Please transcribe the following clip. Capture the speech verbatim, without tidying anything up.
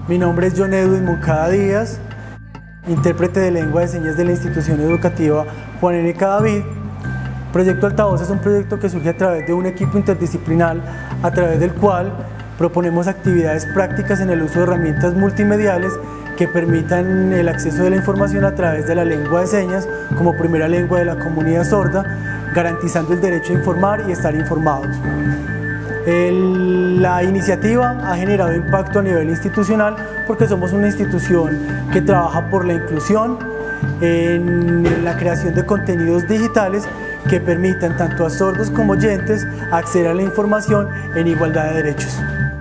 Mi nombre es John Edwin Moncada Díaz, intérprete de lengua de señas de la institución educativa Juan N. K. David. Proyecto Altavoz es un proyecto que surge a través de un equipo interdisciplinar a través del cual proponemos actividades prácticas en el uso de herramientas multimediales que permitan el acceso de la información a través de la lengua de señas como primera lengua de la comunidad sorda, garantizando el derecho a informar y estar informados. El, la iniciativa ha generado impacto a nivel institucional porque somos una institución que trabaja por la inclusión en la creación de contenidos digitales que permitan tanto a sordos como oyentes acceder a la información en igualdad de derechos.